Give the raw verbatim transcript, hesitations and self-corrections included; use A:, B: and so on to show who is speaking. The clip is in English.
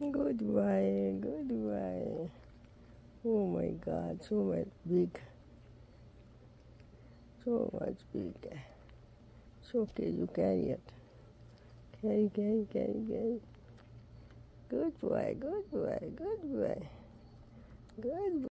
A: Good boy, good boy. Oh my God, so much big. So much big. It's okay, you carry it. Carry, carry, carry, carry. Good boy, good boy, good boy. Good boy.